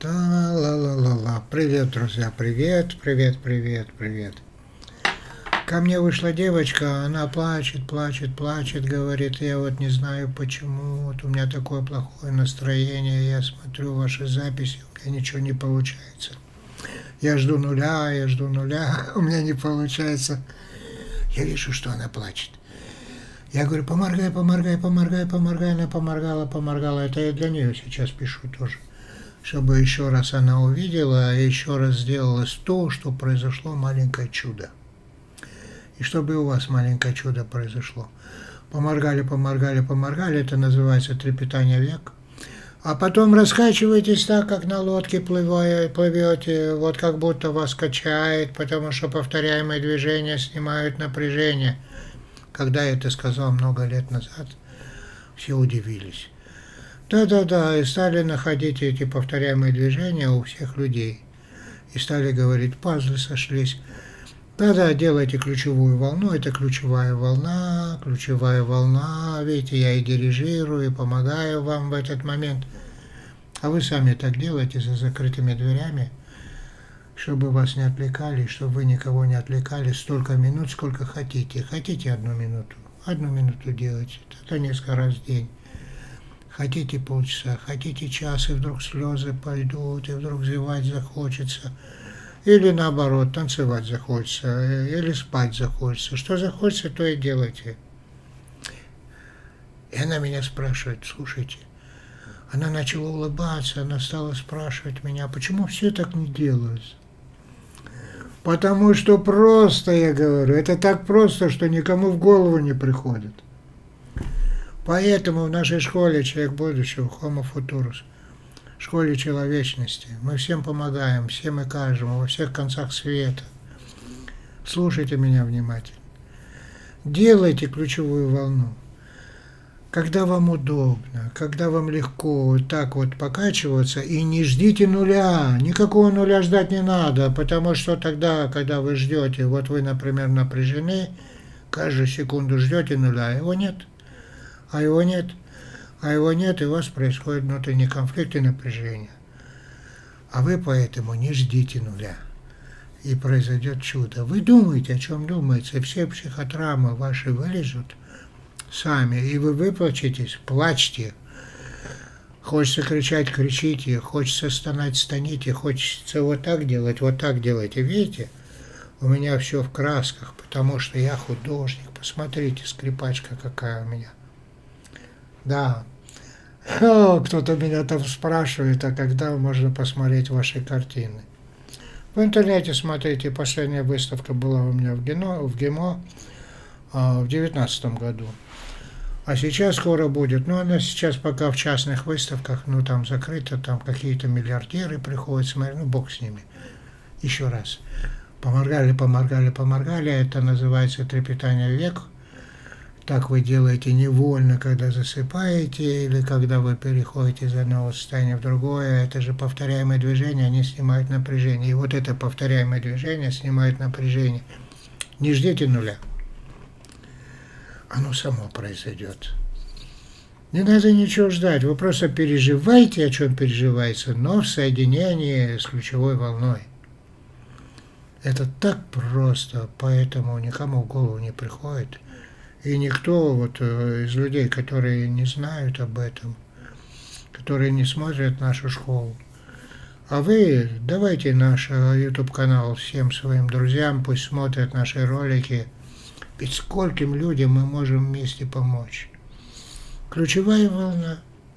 Та-ла-ла-ла-ла. Привет, друзья, привет, привет, привет, привет. Ко мне вышла девочка, она плачет, плачет, плачет, говорит, я вот не знаю почему, вот у меня такое плохое настроение, я смотрю ваши записи, у меня ничего не получается. Я жду нуля, у меня не получается. Я вижу, что она плачет. Я говорю, поморгай, поморгай, поморгай, поморгай. Она поморгала, поморгала. Это я для нее сейчас пишу тоже. Чтобы еще раз она увидела, и еще раз сделалось то, что произошло маленькое чудо. И чтобы и у вас маленькое чудо произошло. Поморгали, поморгали, поморгали. Это называется трепетание век. А потом раскачиваетесь так, как на лодке плывете, вот как будто вас качает, потому что повторяемые движения снимают напряжение. Когда я это сказал много лет назад, все удивились. Да-да-да, и стали находить эти повторяемые движения у всех людей. И стали говорить, пазлы сошлись. Да-да, делайте ключевую волну, это ключевая волна, видите, я и дирижирую, и помогаю вам в этот момент. А вы сами так делаете за закрытыми дверями, чтобы вас не отвлекали, чтобы вы никого не отвлекали столько минут, сколько хотите. Хотите 1 минуту делайте, это несколько раз в день. Хотите полчаса, хотите час, и вдруг слезы пойдут, и вдруг зевать захочется. Или наоборот, танцевать захочется, или спать захочется. Что захочется, то и делайте. И она меня спрашивает, слушайте, она начала улыбаться, она стала спрашивать меня, почему все так не делают? Потому что просто, я говорю, это так просто, что никому в голову не приходит. Поэтому в нашей школе «Человек будущего», Homo Futurus, школе человечности, мы всем помогаем, всем и каждому, во всех концах света. Слушайте меня внимательно. Делайте ключевую волну. Когда вам удобно, когда вам легко вот так вот покачиваться, и не ждите нуля, никакого нуля ждать не надо, потому что тогда, когда вы ждете, вот вы, например, напряжены, каждую секунду ждете нуля, его нет, а его нет, и у вас происходит внутренний конфликт и напряжение. А вы поэтому не ждите нуля, и произойдет чудо. Вы думаете, о чем думаете, все психотравмы ваши вылезут сами, и вы выплачетесь, плачьте. Хочется кричать, кричите, хочется стонать, стоните, хочется вот так делайте. Видите, у меня все в красках, потому что я художник. Посмотрите, скрипачка какая у меня. Да. Кто-то меня там спрашивает, а когда можно посмотреть ваши картины. В интернете смотрите, последняя выставка была у меня в ГИМО в 2019 году. А сейчас скоро будет, она сейчас пока в частных выставках, там закрыто, там какие-то миллиардеры приходят смотреть, бог с ними. Еще раз. Поморгали, поморгали, поморгали, это называется трепетание век. Так вы делаете невольно, когда засыпаете, или когда вы переходите из одного состояния в другое. Это же повторяемые движения, они снимают напряжение. И вот это повторяемое движение снимает напряжение. Не ждите нуля. Оно само произойдет. Не надо ничего ждать, вы просто переживайте, о чем переживается, но в соединении с ключевой волной. Это так просто, поэтому никому в голову не приходит. И никто из людей, которые не знают об этом, которые не смотрят нашу школу. А вы давайте наш YouTube-канал всем своим друзьям, пусть смотрят наши ролики. Ведь скольким людям мы можем вместе помочь. Ключевая волна.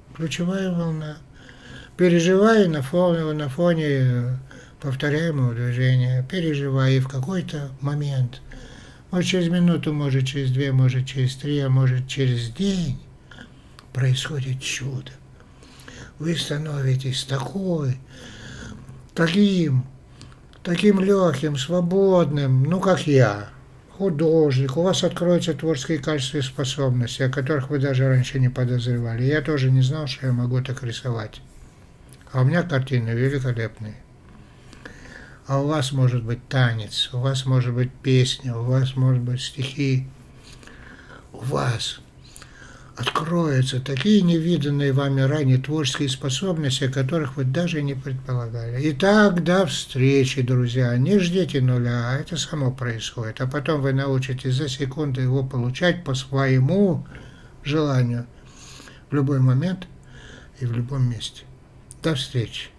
Переживай на фоне повторяемого движения. Переживай, и в какой-то момент, может через минуту, может через 2, может через 3, а может через день, происходит чудо. Вы становитесь таким легким, свободным, как я. Художник, у вас откроются творческие качества и способности, о которых вы даже раньше не подозревали. Я тоже не знал, что я могу так рисовать. А у меня картины великолепные. А у вас может быть танец, у вас может быть песня, у вас может быть стихи. У вас. откроются такие невиданные вами ранее творческие способности, о которых вы даже не предполагали. Итак, до встречи, друзья. Не ждите нуля, это само происходит. А потом вы научитесь за секунду его получать по своему желанию в любой момент и в любом месте. До встречи.